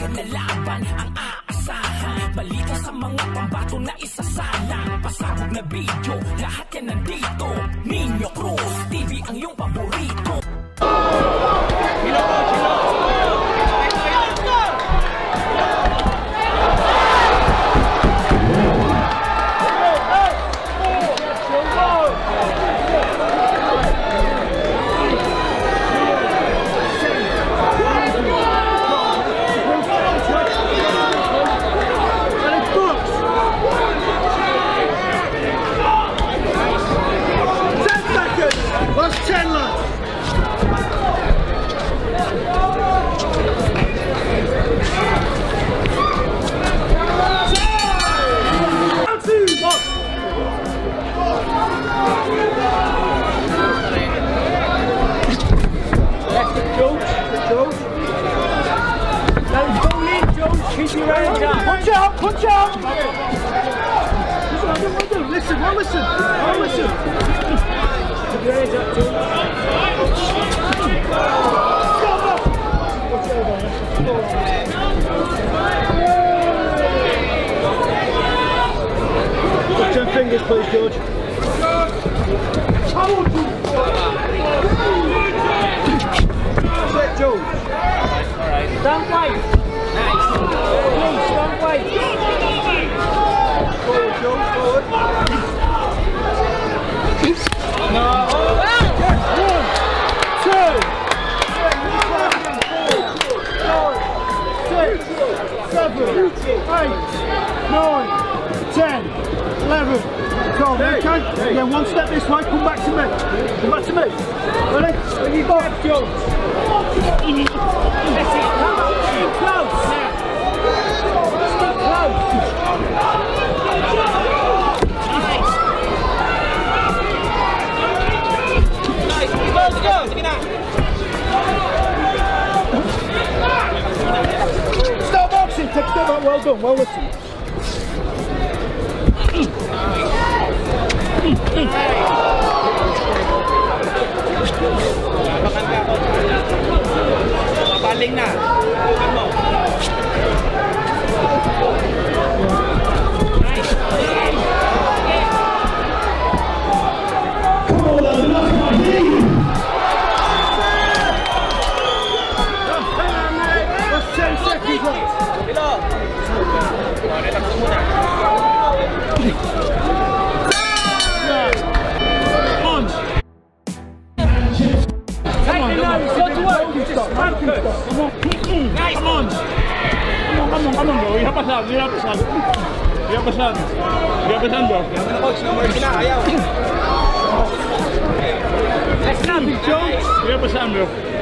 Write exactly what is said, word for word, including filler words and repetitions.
agad na laban ang aasahan. Balita sa mga pambato na isasalang. Pasabog na video, lahat yan nandito. Minyo Cruz T V ang iyong paborito. Punch out! Punch out! Listen, well listen, well listen. Put your hands up, Joe. Put ten fingers, please, George. Set, George. Alright. Stand wide. Nice. George, stand wide. Forward, George, forward. No. One, two, six, seven, eight, nine, ten, eleven. twelve, okay? Then one step this way, come back to me. Come back to me. Ready? When you grab, George. That's it, come on. Stick close. Stick close. Nice. Nice. Close, go. Sige na. Stop boxing. Take a step out. Well done. Well listened. Paling na. Nice. Come on. Come on, come on, come on, bro. Iha pasado, iha pasado. Iha pasado. Iha pasado. Let's not be Jones. Iha pasado.